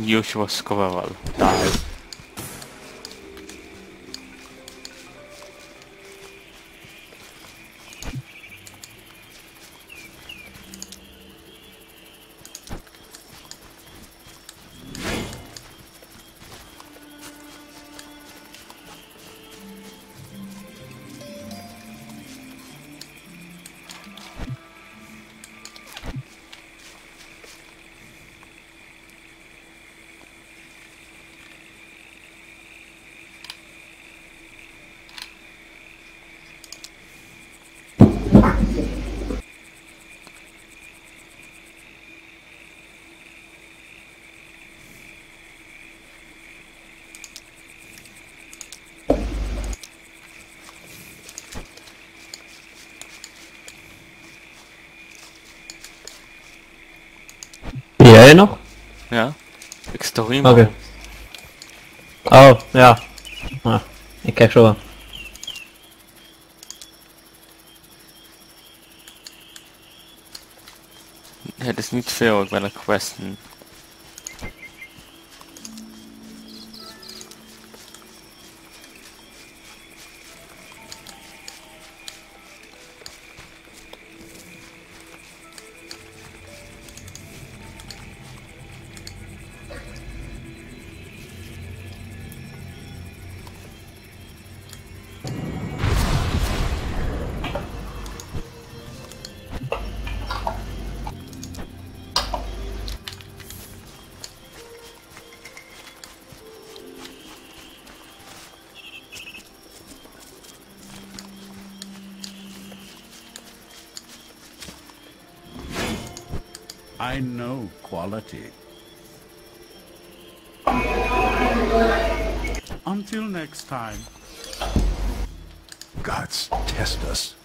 unusual squirrel die. Ben jij er nog? Ja, ik zit toch iemand. Oké. Oh, ja. Nou, ik kijk zo wel. Het is niet veel, ik ben een questen. I know quality. Until next time. Gods test us.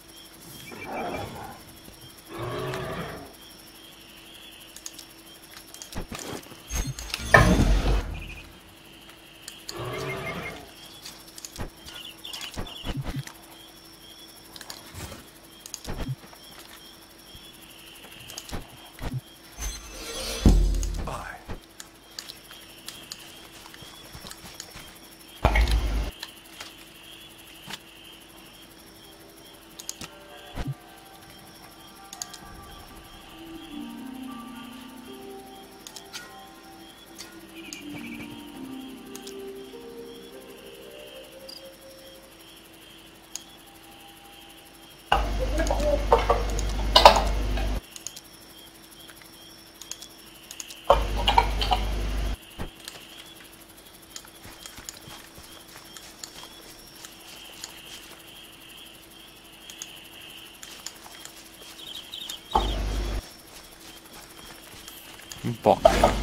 Bok.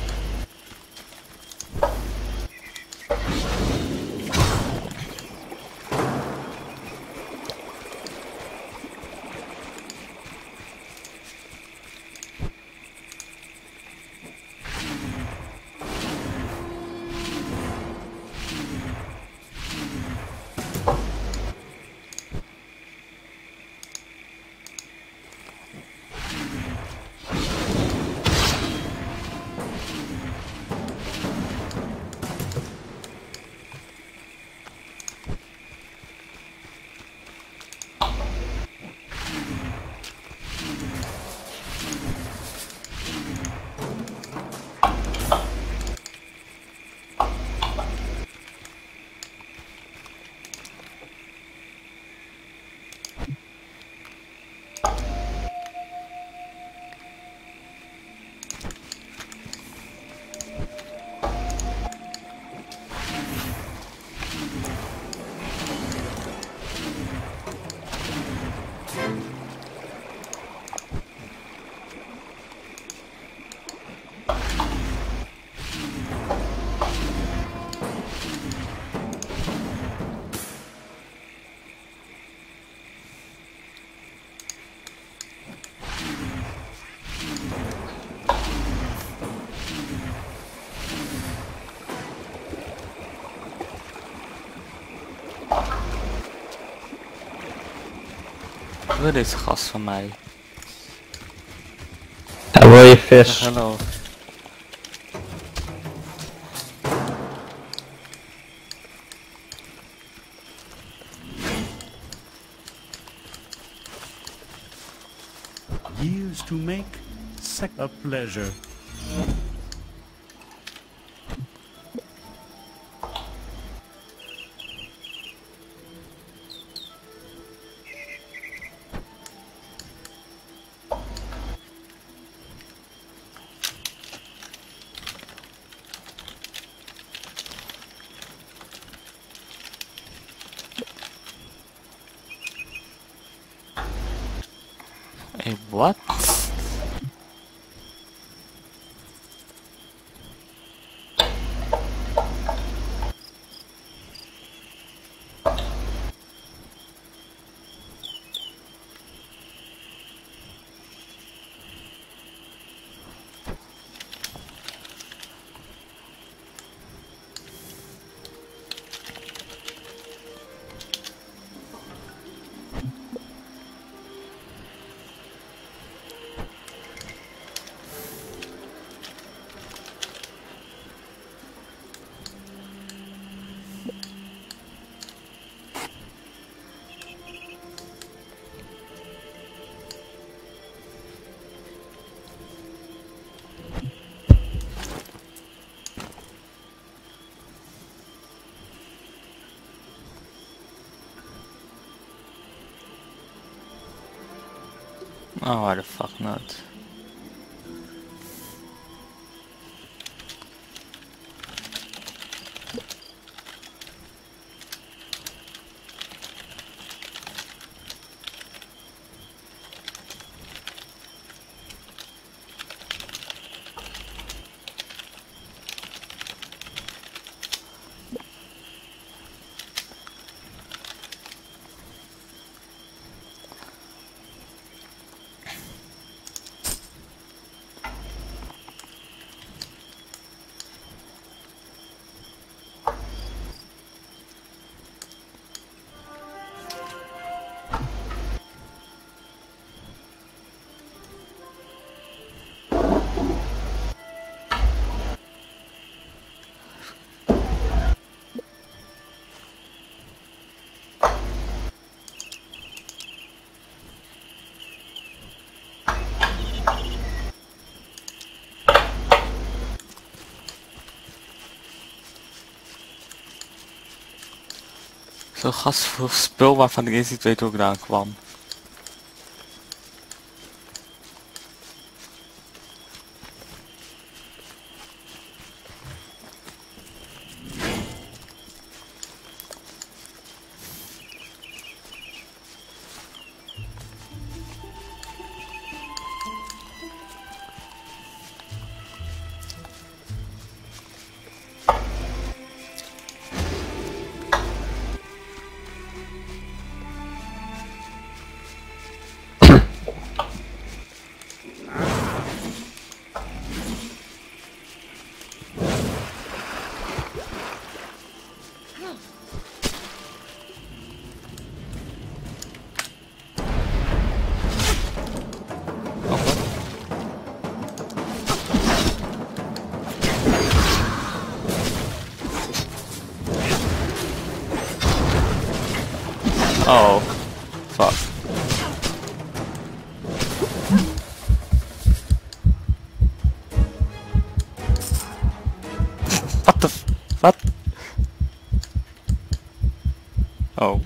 Wat wil deze gast van mij? Ja, wil je vis? Hallo. Years to make, a pleasure. Hey, what? Oh, why the fuck not? Zo'n gast voor spul waarvan ik eens niet weet hoe ik daar kwam. Oh, fuck. What the what? Oh.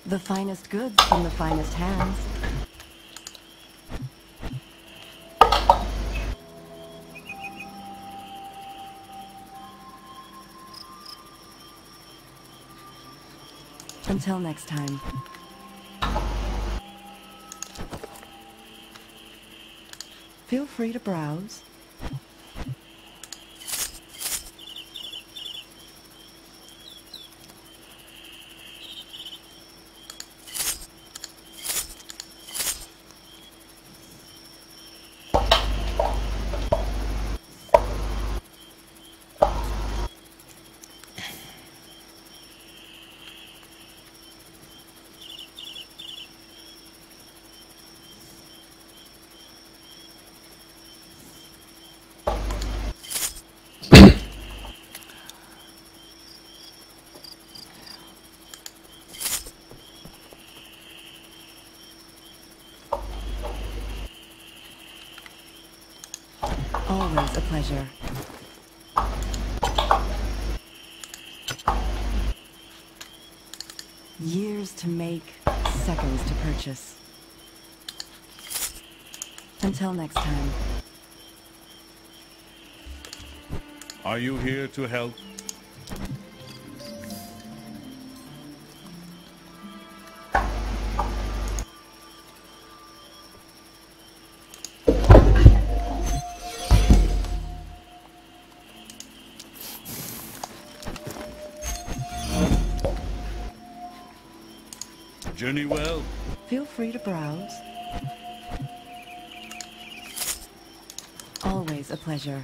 The finest goods from the finest hands. Until next time. Feel free to browse. Always a pleasure. Years to make, seconds to purchase. Until next time. Are you here to help? Journey well. Feel free to browse. Always a pleasure.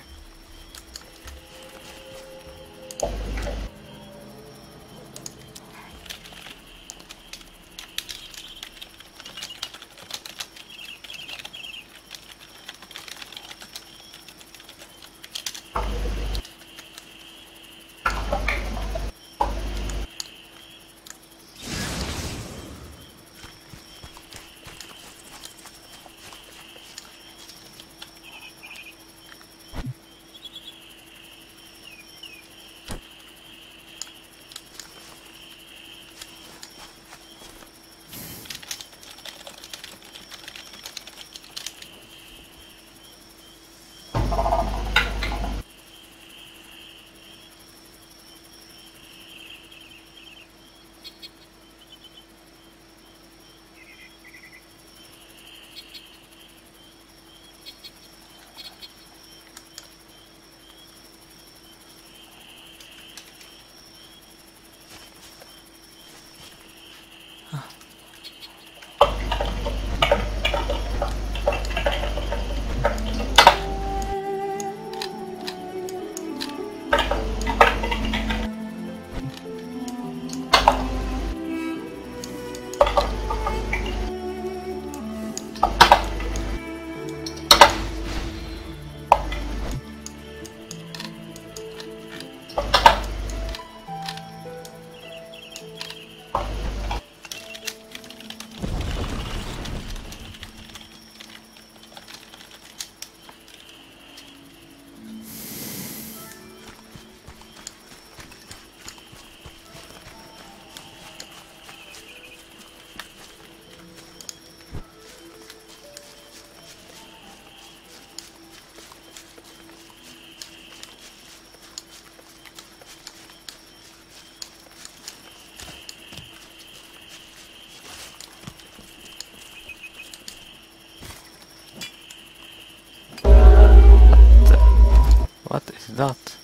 Wat is dat?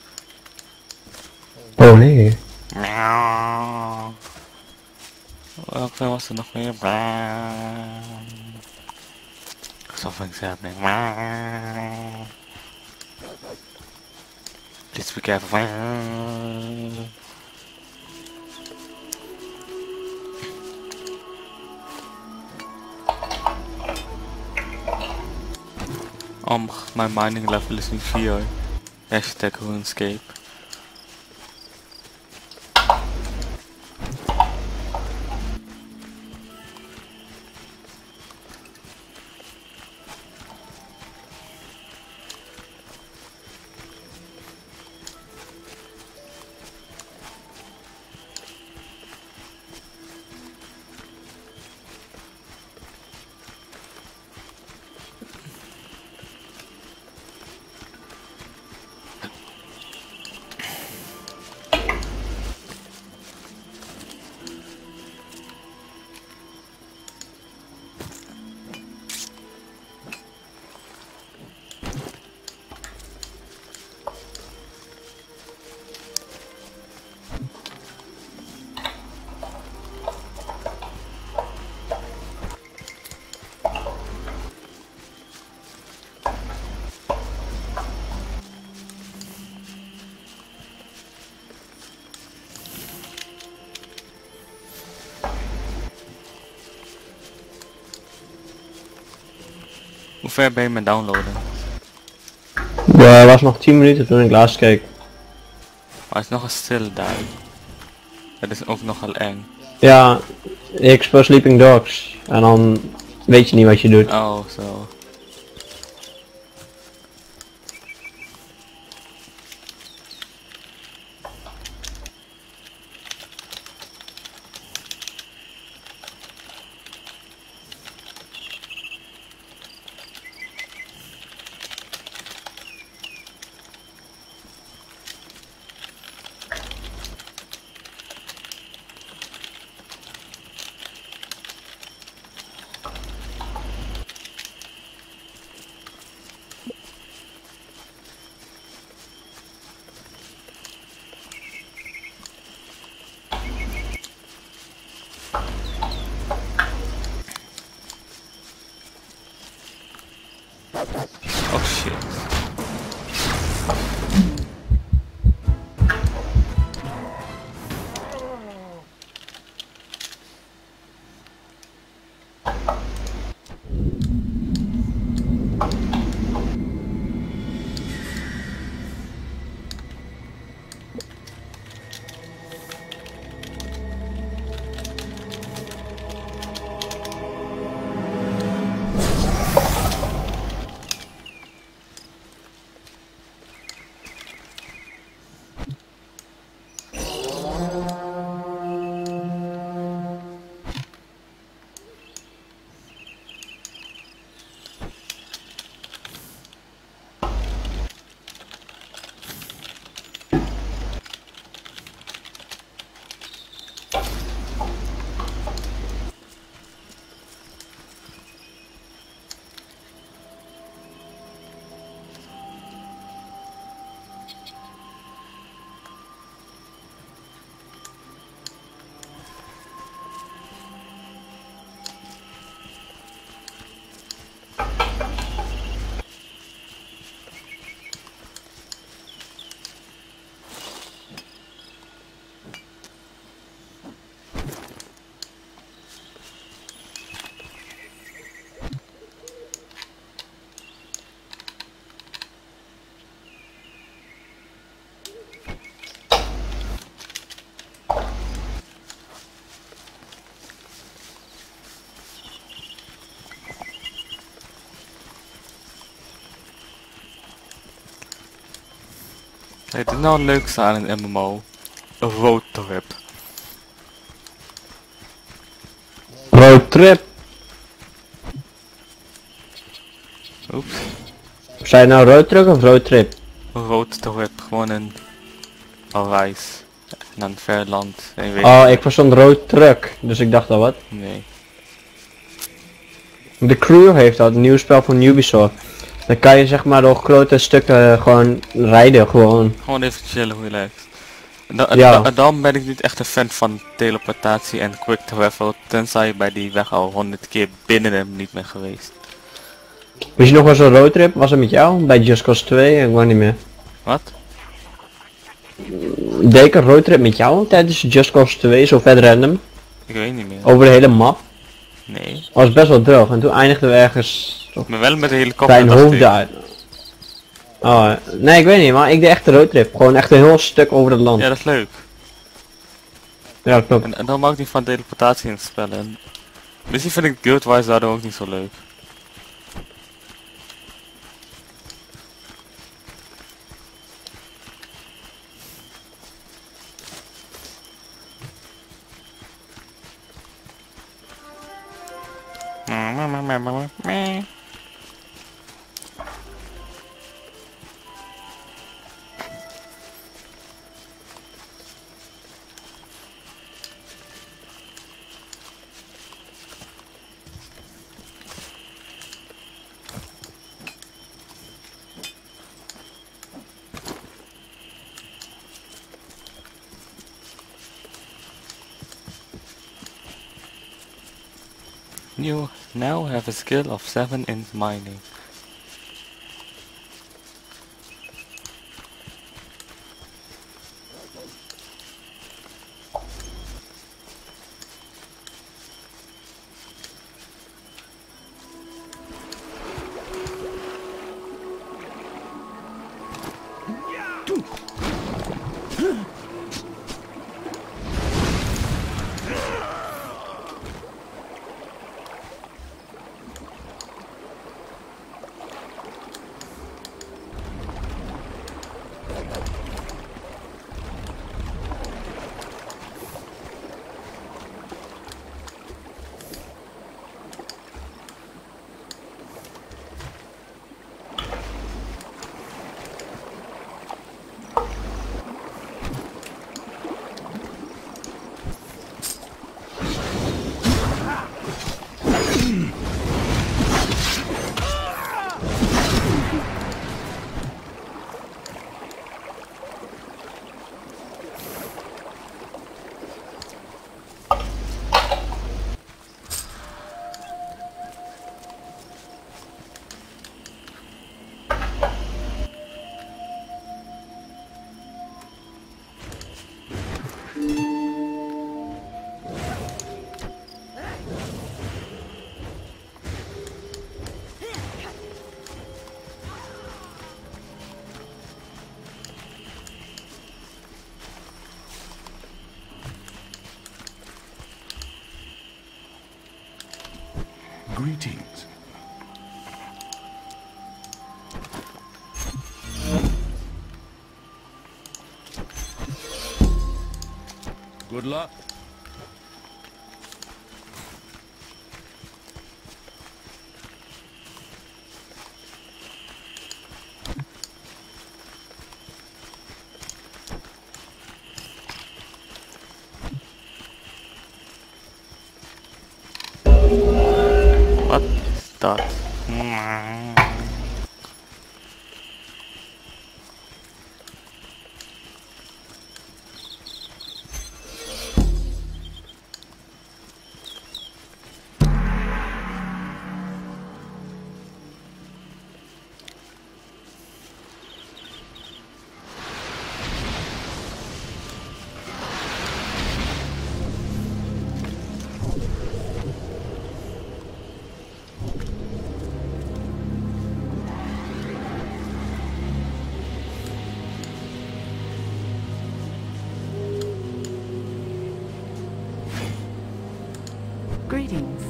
Oh nee. Miauw. Welke was er nog meer? Something happening. Please be careful. Mijn mining level is nu 4. Hashtag RuneScape. ver ben je met downloaden? Er was nog 10 minuten toen ik laatst keek. Maar het is nog een stil daar. Het is ook nogal eng. Ja, ik speel Sleeping Dogs. En dan weet je niet wat je doet. Oh, zo. Oh shit. Hey, dit is nou het leukste aan een MMO. Een roadtrip. Roadtrip. Oeps. Zei je nou roadtrip of roadtrip? Een roadtrip, gewoon een reis. Naar een ver land. En je weet Oh, niet- ik verstond roadtruck. Dus ik dacht al wat. Nee. De Crew heeft dat, een nieuw spel van Ubisoft. Dan kan je zeg maar door grote stukken gewoon rijden, gewoon. Gewoon even chillen, relaxed. Ja. Dan ben ik niet echt een fan van teleportatie en quick travel, tenzij je bij die weg al 100 keer binnen hem niet bent geweest. Wist je nog wel zo'n roadtrip? Was het met jou? Bij Just Cause 2? Ik weet niet meer. Wat? Deed ik een roadtrip met jou tijdens Just Cause 2, zo vet random? Ik weet niet meer. Over de hele map? Nee. Was best wel droog en toen eindigden we ergens Maar wel met de helikopter. bij een dacht ik. hoofdduit. Oh, nee ik weet niet, maar ik deed echt een roadtrip. Gewoon echt een heel stuk over het land. Ja, dat is leuk. Ja, klopt. En dan hou ik niet van teleportatie in het spellen. En misschien vind ik Guild Wars daardoor ook niet zo leuk. You now have a skill of 7 in mining. Greetings. Good luck. What is that? Greetings.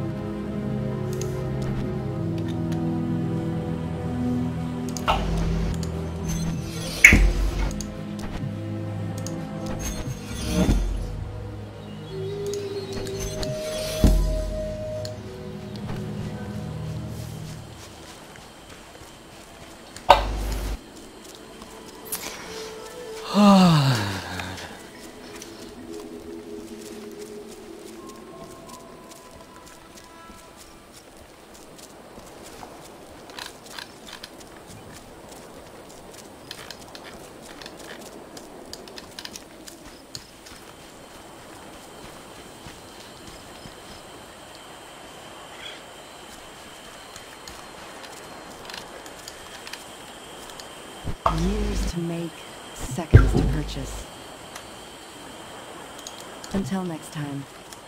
Years to make, seconds to purchase. Until next time.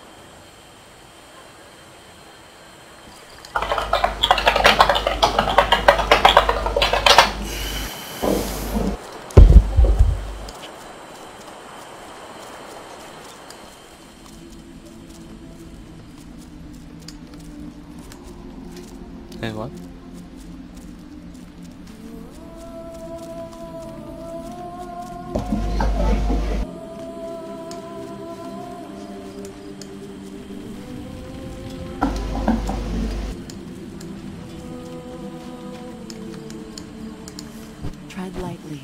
Hey, what? Tread lightly.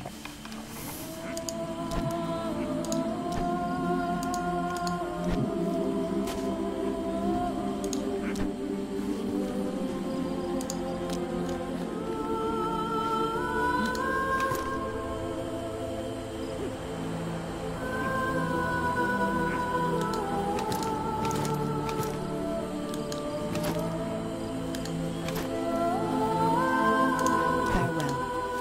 Farewell.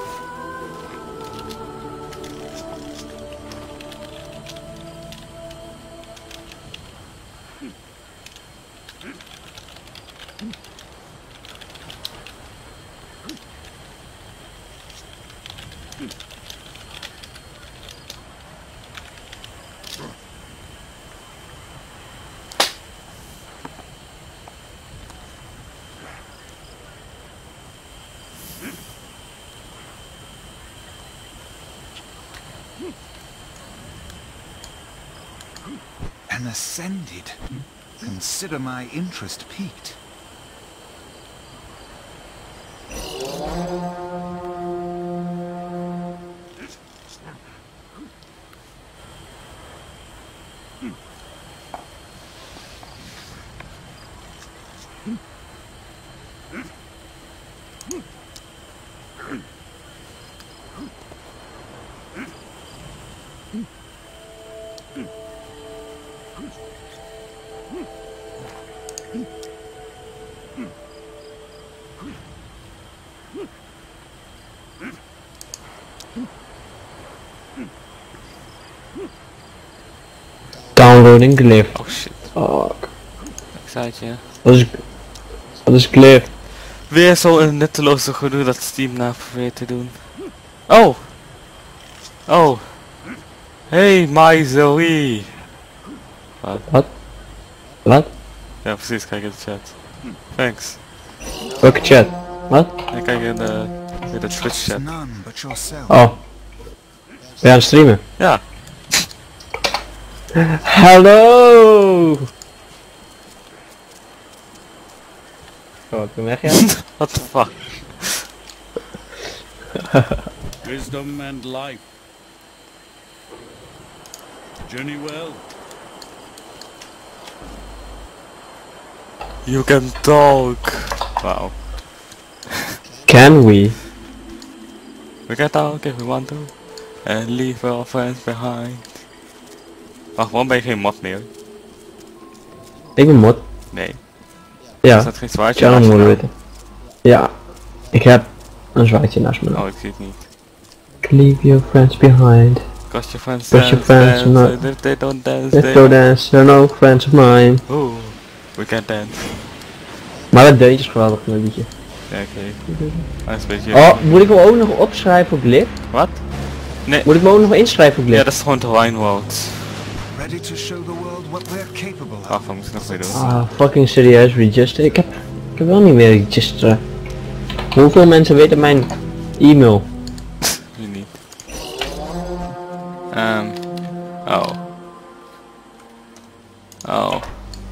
An ascended. Consider my interest piqued. Downloading glyph. Oh shit. Fuck. Ik zei het je. Wat is glyph? Weer zo'n nutteloze gedoe dat Steam na probeert te doen. Oh! Oh! Hey, my Zoe! Wat? Wat? Ja, precies, kijk in de chat. Thanks. Welke chat? Wat? Ik kijk in de Twitch chat. None but yourself. Oh. Ben je aan het streamen? Ja. Hallo! Oh, ik ben weg, ja? What the fuck? Wisdom and life. Journey well. You can talk. Wow. Can we? We can talk if we want to. And leave our friends behind. Wacht, waarom ben je geen mod meer? Ik ben mod. Nee. Er Ja. staat geen zwaardje Channel naast je naam. moderator. Ja. Ik heb een zwaardje naast me. Oh, ik zie het niet. Leave your friends behind. Cause your friends Cause your dance, friends dance, not- and if they don't dance, Let's they go dance, they're no friends of mine. Oeh, we can't dance. Maar dat deuntje is geweldig, dat liedje. Ja, oké. Dat is een beetje... Oh, moet ik me ook nog opschrijven op Glip? Wat? Nee. Moet ik me ook nog inschrijven op Ja, Glip? dat is gewoon te Wineworld. Ready to show the world what we're capable of. Wacht, wat moet ik nog weer doen? Ah, fucking serieus, register. Ik heb wel niet meer register. Hoeveel mensen weten mijn e-mail? Nu niet. Oh. Oh.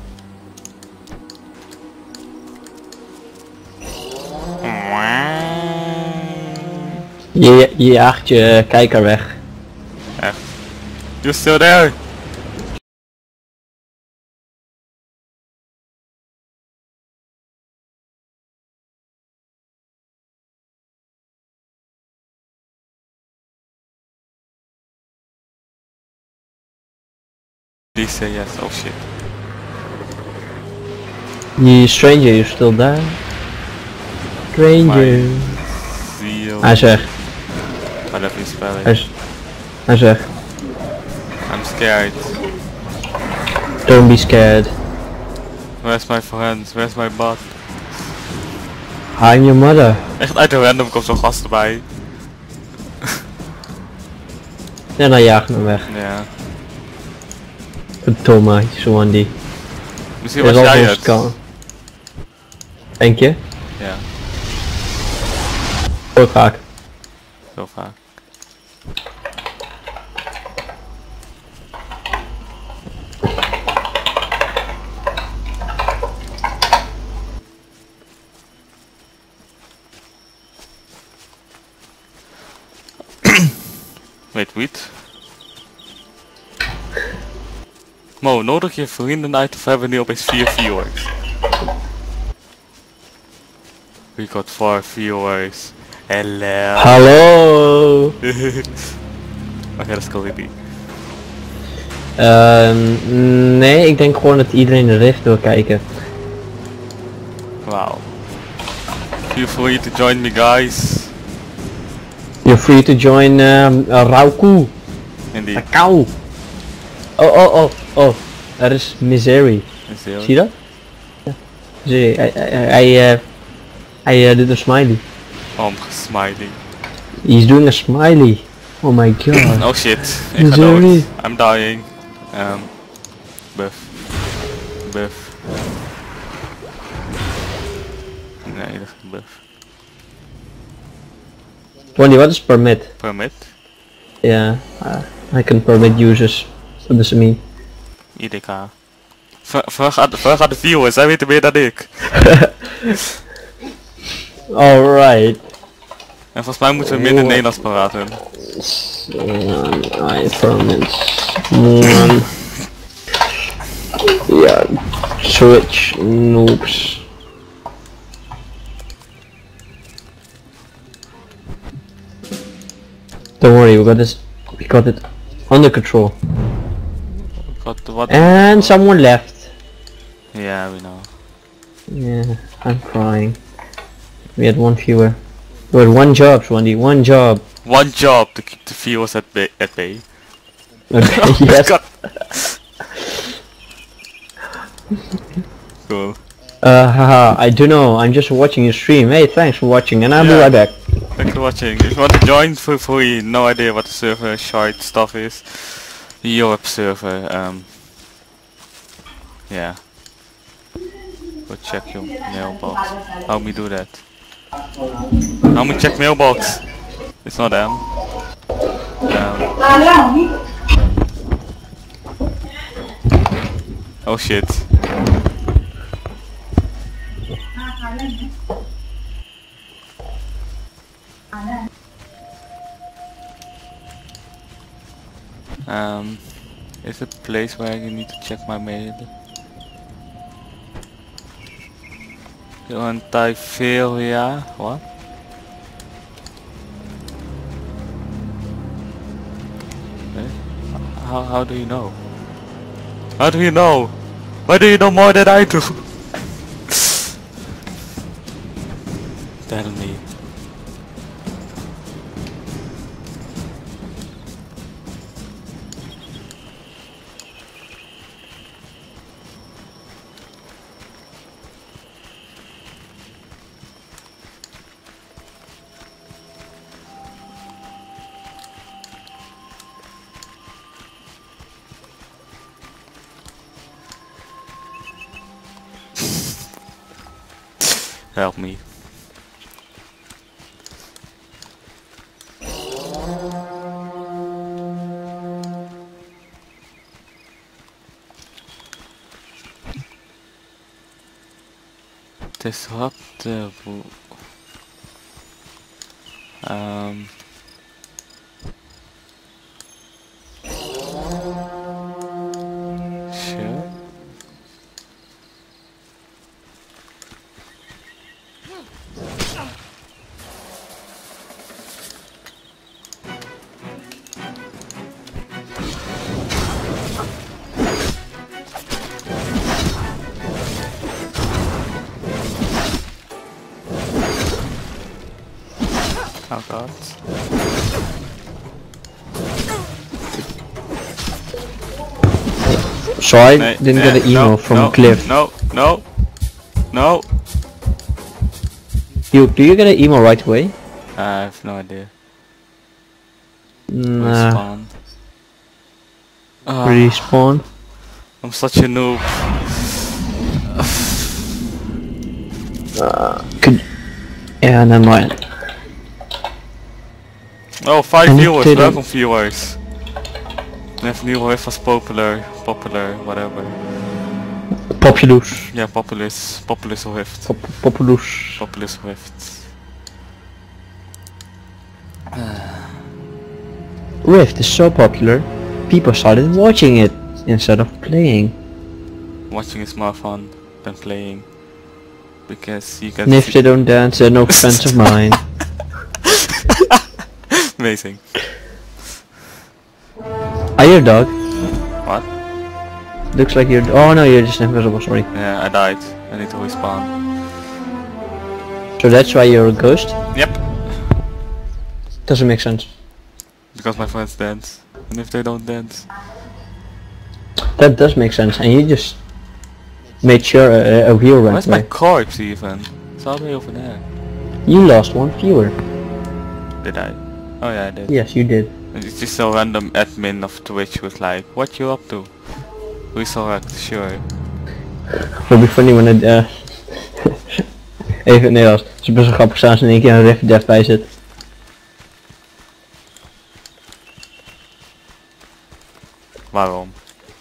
Je jaagt je kijker weg. Echt. You're still there! Please say yes. Oh shit. Die stranger, you're still there? Stranger. Zeal. Hij zegt, I love you spelling. hij zegt, I'm scared. don't be scared. Where's my friends? Where's my butt? I'm your mother. Echt uit de random komt zo'n gast erbij. En dan jaagt hem weg. Ja. Verdomme, zo aan die. Misschien was jij het. Denk je? Ja, Heel vaak. zo vaak. Wait, wait. Mo, nodig je vrienden uit of hebben we nu opeens 4 viewers? We got 4 viewers. Hello. Hallo. Oké, dat is creepy. Nee, ik denk gewoon dat iedereen de rift wil kijken. Wow. Feel free to join me, guys. You're free to join Rauku. Indeed. Kou. Oh. Er is Misery. Zie je dat? Ja. Zie je, hij doet een smiley. Smiley. He's doing a smiley. Oh my god. Oh shit. Ik ga Sorry. dood. I'm dying. Buff. Buff. Nee, dat is geen buff. Wandy, wat is permit? Permit. Ja, I can permit users. What does it mean? IDK. Vraag aan de viewers, zij weten meer dan ik. Alright. En volgens mij moeten we minder Nederlands praten. I permit. Ja, switch noobs. Don't worry, we got it under control. What? And someone left. Yeah, we know. Yeah, I'm crying. We had one viewer. We had one job, Swandy, one job. One job to keep the viewers at bay. Okay, Oh yes. God. Cool. Haha, I don't know, I'm just watching your stream. Hey, thanks for watching, and I'll be Yeah. right back. Thanks for watching. If you want to join for free, no idea what the server shard stuff is. Europe server, yeah. Go check your mailbox. Help me do that. Help me check mailbox. It's not them. Oh shit. Is a place where I need to check my mail? Want I fail? Yeah. What? How do you know? How do you know? Why do you know more than I do? Tell me. Help me. Disruptable. Sure. Oh god. So I didn't get an email from Cliff. No. Do you get an email right away? I have no idea. Nah. Respawn. Respawn. I'm such a noob. Yeah, never mind. Oh, 5 viewers, didn't- welcome viewers. Never knew if was popular, whatever. Populous. Yeah, Populous Rift. Populous. Populous Rift. Rift is so popular, people started watching it instead of playing. Watching is more fun than playing. Because you can And if they don't dance, they're no friends of mine. Amazing. Are you a dog? What? Looks like you're. Oh no, you're just invisible, sorry. Yeah, I died. I need to respawn. So that's why you're a ghost? Yep. Doesn't make sense. Because my friends dance. And if they don't dance. That does make sense, and you just made sure a wheel went Where's my away. corpse even? It's all the way over there. You lost one viewer. Did I? Oh yeah, I did. Yes, you did. It's just a random admin of Twitch was like, what you up to? We saw it, sure. It'll be funny when it even in het Nederlands. Het is best wel grappig staan als er in één keer een Rift Dev bij zit. Waarom?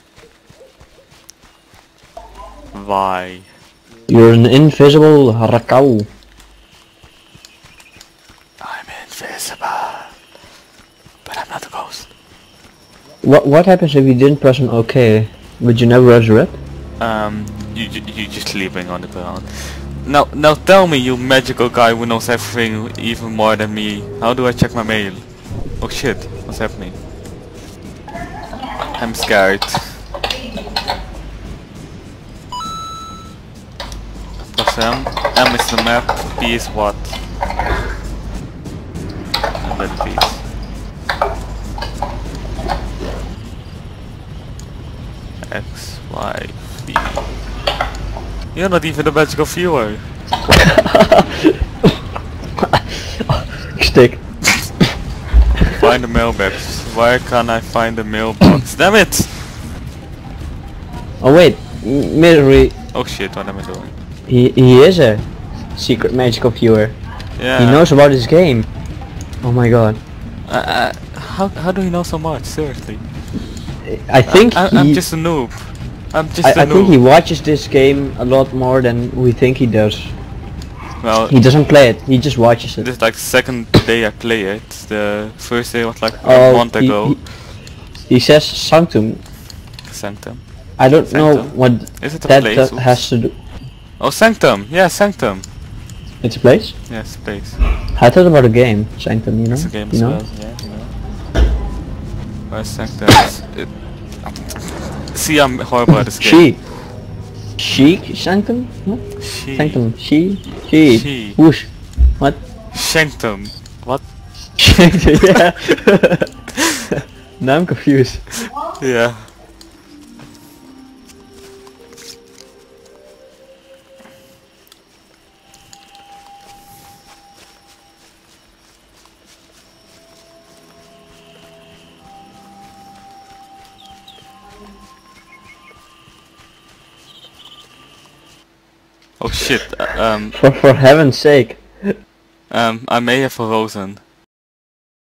Why? You're an invisible rakau. I'm invisible. But I'm not a ghost. What happens if you didn't press an OK? Would you never resurrect? You just sleeping on the ground. Now tell me, you magical guy who knows everything even more than me. How do I check my mail? Oh shit, what's happening? I'm scared. Press M. M is the map. P is what? And then P. X, Y, V. You're not even a magical viewer. Stick. Find the mailbox. Where can I find the mailbox? Damn it! Oh wait, misery. Oh shit, what am I doing? He is a secret magical viewer. Yeah. He knows about this game. Oh my god. How do you know so much? Seriously. I think I'm just a noob. I'm just a I noob. think he watches this game a lot more than we think he does. Well, He doesn't play it, he just watches it. this is like the second day I play it. The first day was like a Oh, month ago. He says Sanctum. Sanctum. I don't know Sanctum? what Is it a that place? has to do. Oh, Sanctum. Yeah, Sanctum. It's a place? Yes, place. I thought about a game, Sanctum, you know? It's a game you as know? well. Yeah, you know. Where's Sanctum? See, I'm horrible at this game. Chic Sanctum? What? She. Sanctum. She. Whoosh. What? Sanctum. What? Yeah. Now I'm confused. Yeah. Oh shit. For heaven's sake. I may have frozen.